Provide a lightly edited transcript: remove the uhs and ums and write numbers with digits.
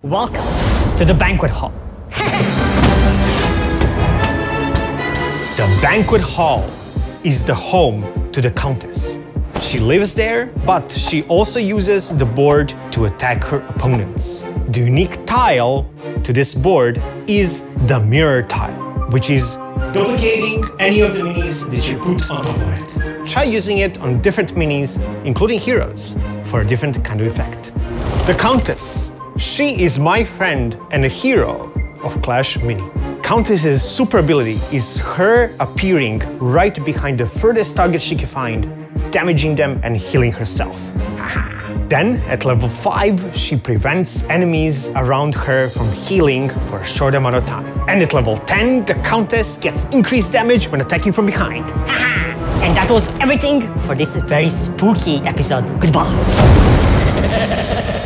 Welcome to the banquet hall. The banquet hall is the home to the Countess. She lives there, but she also uses the board to attack her opponents. The unique tile to this board is the mirror tile, which is duplicating any of the minis that you put on top of it. Try using it on different minis, including heroes, for a different kind of effect. The Countess. She is my friend and a hero of Clash Mini. Countess's super ability is her appearing right behind the furthest target she can find, damaging them and healing herself. Then, at level 5, she prevents enemies around her from healing for a short amount of time. And at level 10, the Countess gets increased damage when attacking from behind. And that was everything for this very spooky episode. Goodbye.